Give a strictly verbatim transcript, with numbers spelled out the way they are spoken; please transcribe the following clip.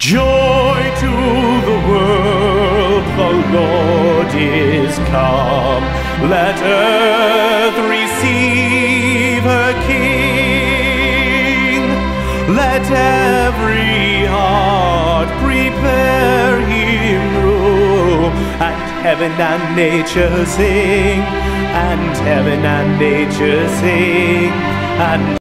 Joy to the world, the Lord is come. Let earth receive her King. Let every heart prepare him room. And heaven and nature sing, and heaven and nature sing, and